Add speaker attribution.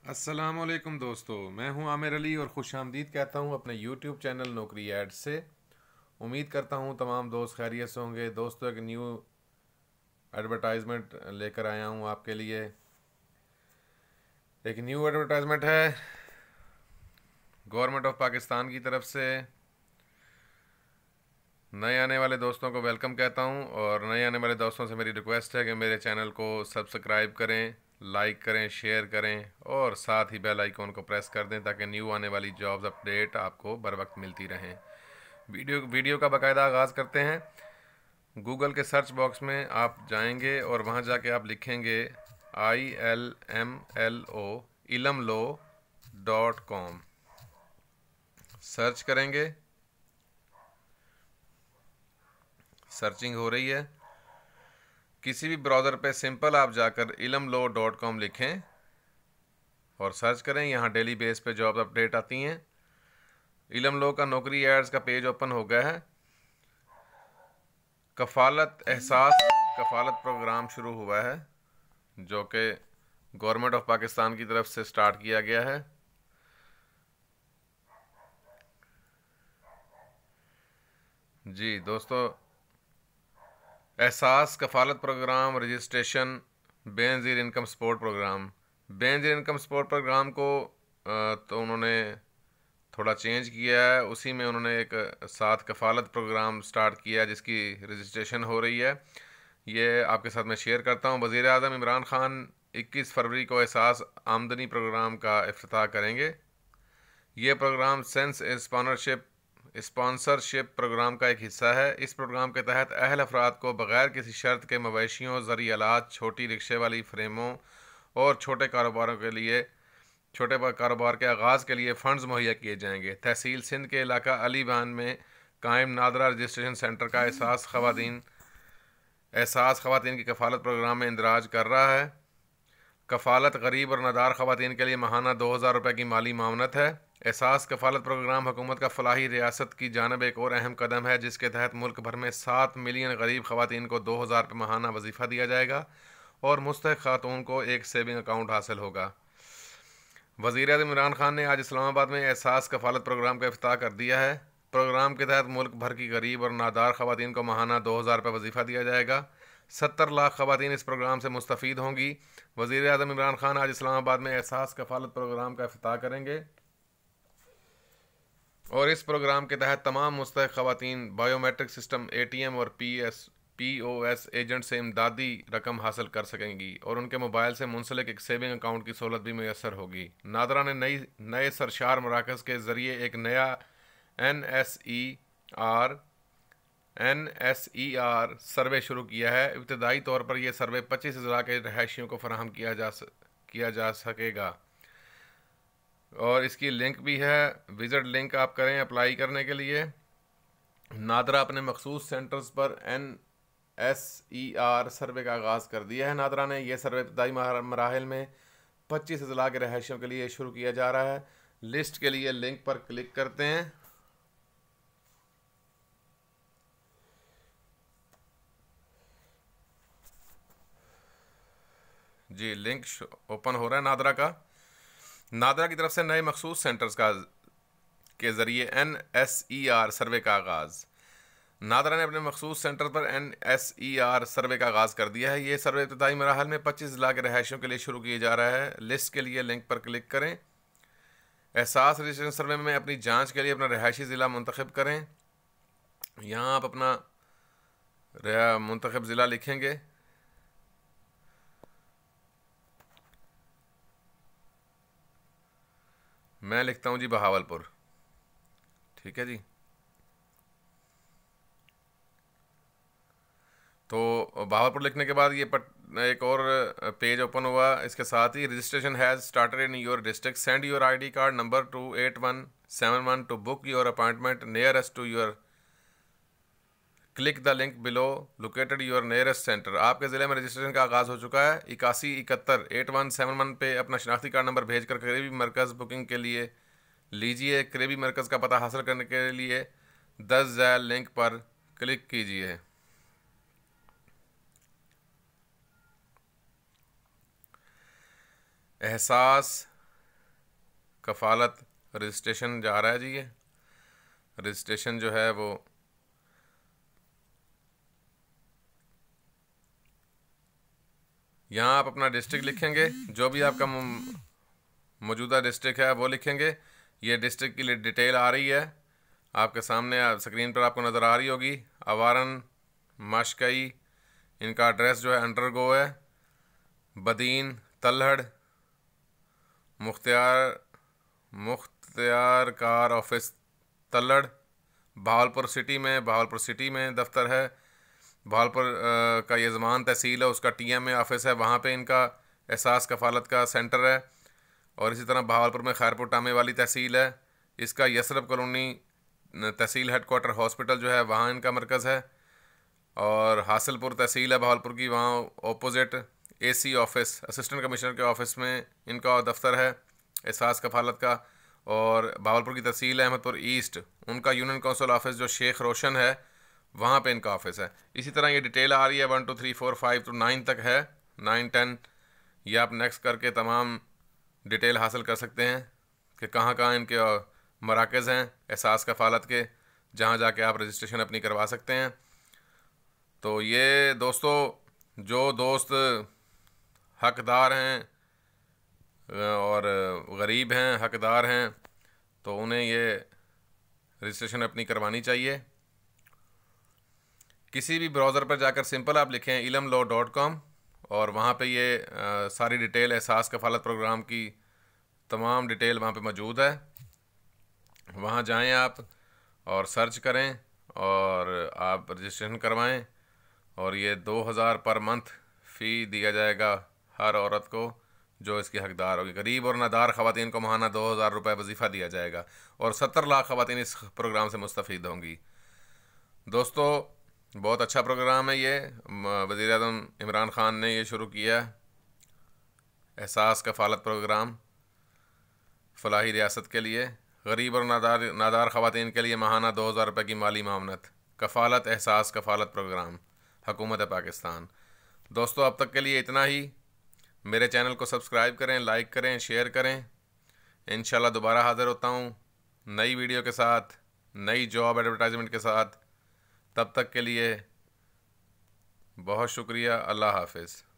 Speaker 1: अस्सलामुअलैकुम दोस्तों, मैं हूं आमिर अली और खुश आमदीद कहता हूं अपने यूट्यूब चैनल नौकरी ऐड से। उम्मीद करता हूं तमाम दोस्त खैरियत से होंगे। दोस्तों, एक न्यू एडवर्टाइजमेंट लेकर आया हूं आपके लिए। एक न्यू एडवर्टाइजमेंट है गवर्नमेंट ऑफ पाकिस्तान की तरफ से। नए आने वाले दोस्तों को वेलकम कहता हूं और नए आने वाले दोस्तों से मेरी रिक्वेस्ट है कि मेरे चैनल को सब्सक्राइब करें, लाइक करें, शेयर करें और साथ ही बेल आइकॉन को प्रेस कर दें ताकि न्यू आने वाली जॉब्स अपडेट आपको बर वक्त मिलती रहें। वीडियो का बाकायदा आगाज़ करते हैं। गूगल के सर्च बॉक्स में आप जाएंगे और वहां जाके आप लिखेंगे ILMLO ilamlo.com। सर्च करेंगे, सर्चिंग हो रही है। किसी भी ब्राउज़र पे सिंपल आप जाकर ilamlo.com लिखें और सर्च करें। यहाँ डेली बेस पे जॉब अपडेट आती हैं। इलमलो का नौकरी एड्स का पेज ओपन हो गया है। कफ़ालत प्रोग्राम शुरू हुआ है जो कि गवर्नमेंट ऑफ पाकिस्तान की तरफ से स्टार्ट किया गया है। जी दोस्तों, Ehsaas Kafaalat program registration Benazir income support program. Benazir income support program को तो उन्होंने थोड़ा चेंज किया है। उसी में उन्होंने एक साथ कफ़ालत प्रोग्राम स्टार्ट किया है जिसकी रजिस्ट्रेशन हो रही है। ये आपके साथ मैं शेयर करता हूँ। वज़ीर आज़म इमरान ख़ान 21 फरवरी को एहसास आमदनी प्रोग्राम का इफ्तिताह करेंगे। ये प्रोग्राम सेंस स्पॉन्सरशिप प्रोग्राम का एक हिस्सा है। इस प्रोग्राम के तहत अहल अफराद को बग़ैर किसी शर्त के मवेशियों, ज़रिए आलात, छोटी रिक्शे वाली फ्रेमों और छोटे कारोबार के आगाज़ के लिए फ़ंड्स मुहैया किए जाएंगे। तहसील सिंध के इलाका अलीबान में कायम नादरा रजिस्ट्रेशन सेंटर का एहसास ख़वातीन की कफ़ालत प्रोग्राम में इंदराज कर रहा है। कफ़ालत गरीब और नादार ख़वातीन के लिए माहाना 2000 रुपये की माली मावनत है। एहसास कफ़ालत प्रोग्राम हुकूमत का फ़लाही रियासत की जानब एक और अहम कदम है जिसके तहत मुल्क भर में 7 मिलियन गरीब ख़वातीन को 2000 रुपये माहाना वजीफ़ा दिया जाएगा और मुस्तहिक़ खातून को एक सेविंग अकाउंट हासिल होगा। वज़ीर आज़म इमरान ख़ान ने आज इस्लामाबाद में एहसास कफ़ालत प्रोग्राम का इफ्तिताह कर दिया है। प्रोग्राम के तहत मुल्क भर की गरीब और नादार ख़वातीन को माहाना 2000 रुपये वजीफ़ा दिया जाएगा। 70 लाख ख़वातीन इस प्रोग्राम से मुस्तफ़ीद होंगी। वज़ीर आज़म इमरान ख़ान आज इस्लामाबाद में एहसास कफ़ालत प्रोग्राम का इफ्तिताह करेंगे और इस प्रोग्राम के तहत तमाम मुस्तहिक़ ख़वातीन बायोमेट्रिक सिस्टम ATM और POS एजेंट से इमदादी रकम हासिल कर सकेंगी और उनके मोबाइल से मुंसलिक एक सेविंग अकाउंट की सहूलत भी मैसर होगी। नादरा ने नए सरशार मराकज़ के ज़रिए एक नया NSER सर्वे शुरू किया है। इब्तदाई तौर पर यह सर्वे 25 अज़ला के रहायशियों को फराहम किया जा सकेगा और इसकी लिंक भी है। विज़िट लिंक आप करें अप्लाई करने के लिए। नादरा अपने मखसूस सेंटर्स पर NSER सर्वे का आगाज़ कर दिया है। नादरा ने यह सर्वे इब्तदाई मराहिल में 25 अज़ला के रहायशियों के लिए शुरू किया जा रहा है। लिस्ट के लिए लिंक पर क्लिक करते हैं। जी, लिंक ओपन हो रहा है नादरा की तरफ से नए मखसूस सेंटर्स के ज़रिए NSER सर्वे का आगाज़। नादरा ने अपने मखसूस सेंटर पर NSER सर्वे का आगाज़ कर दिया है। ये सर्वे इब्तदाई मराहल में 25 लाख रहायशियों के लिए शुरू किया जा रहा है। लिस्ट के लिए लिंक पर क्लिक करें। एहसास रजिस्ट्रेशन सर्वे में अपनी जांच के लिए अपना रहायशी ज़िला मुंतखब करें। यहाँ आप अपना मुंतखब ज़िला लिखेंगे। मैं लिखता हूँ जी बहावलपुर। ठीक है जी। तो बहावलपुर लिखने के बाद ये एक और पेज ओपन हुआ। इसके साथ ही registration has started in your district, send your ID card number to 8171 to book your appointment nearest to your, click the link below located your nearest centre. आपके ज़िले में रजिस्ट्रेशन का आगाज़ हो चुका है। 8171 पे अपना शनाख्ती कार्ड नंबर भेजकर करीबी मरकज़ बुकिंग के लिए लीजिए। करीबी मरकज़ का पता हासिल करने के लिए 10 ज़ैल लिंक पर क्लिक कीजिए। एहसास कफ़ालत रजिस्ट्रेशन जा रहा है जी। ये रजिस्ट्रेशन जो है वो यहाँ आप अपना डिस्ट्रिक्ट लिखेंगे, जो भी आपका मौजूदा डिस्ट्रिक्ट है वो लिखेंगे। ये डिस्ट्रिक्ट की डिटेल आ रही है आपके सामने, स्क्रीन पर आपको नज़र आ रही होगी। अवारन माशकई, इनका एड्रेस जो है अंडरगो है, Badin Talhar, Mukhtiarkar office Talhar, Bahawalpur city में दफ्तर है। बहावलपुर का ये ज़मान तहसील है, उसका TMA ऑफिस है, वहाँ पे इनका एहसास कफ़ालत का सेंटर है। और इसी तरह बहावलपुर में खैरपुर टामे वाली तहसील है, इसका यसरफ कॉलोनी तहसील हेडकोार्टर हॉस्पिटल जो है वहाँ इनका मरकज़ है। और हासिलपुर तहसील है बहावलपुर की, वहाँ opposite AC office, assistant commissioner के ऑफिस में इनका दफ्तर है एहसास कफ़ालत का। और बहावलपुर की तहसील है अहमदपुर ईस्ट, उनका यूनियन काउंसिल ऑफिस जो शेख रोशन है वहाँ पे इनका ऑफिस है। इसी तरह ये डिटेल आ रही है 1 2 3 4 5 तो 9 तक है, 9 10 ये आप नेक्स्ट करके तमाम डिटेल हासिल कर सकते हैं कि कहाँ कहाँ इनके मराकज़ हैं एहसास कफ़ालत के, जहाँ जाके आप रजिस्ट्रेशन अपनी करवा सकते हैं। तो ये दोस्तों, जो दोस्त हकदार हैं और गरीब हैं, हकदार हैं, तो उन्हें ये रजिस्ट्रेशन अपनी करवानी चाहिए। किसी भी ब्राउज़र पर जाकर सिंपल आप लिखें ilmlaw.com और वहाँ पे ये सारी डिटेल एहसास कफ़ालत प्रोग्राम की तमाम डिटेल वहाँ पे मौजूद है। वहाँ जाएं आप और सर्च करें और आप रजिस्ट्रेशन करवाएं। और ये 2000 पर मंथ फ़ी दिया जाएगा हर औरत को जो इसकी हकदार होगी। गरीब और नादार ख़वातीन को माहाना 2000 रुपये वजीफ़ा दिया जाएगा और 70 लाख ख़वातीन इस प्रोग्राम से मुस्तफ़ीद होंगी। दोस्तों, बहुत अच्छा प्रोग्राम है ये, वज़ीर-ए-आज़म इमरान ख़ान ने ये शुरू किया एहसास कफ़ालत प्रोग्राम फ़लाही रियासत के लिए। गरीब और नादार ख़वातीन के लिए माहाना 2000 रुपये की माली मामनत, कफ़ालत एहसास कफ़ालत प्रोग्राम, हुकूमत पाकिस्तान। दोस्तों, अब तक के लिए इतना ही। मेरे चैनल को सब्सक्राइब करें, लाइक करें, शेयर करें। इंशाल्लाह दोबारा हाज़िर होता हूँ नई वीडियो के साथ, नई जॉब एडवर्टाइजमेंट के साथ। तब तक के लिए बहुत शुक्रिया। अल्लाह हाफ़िज़।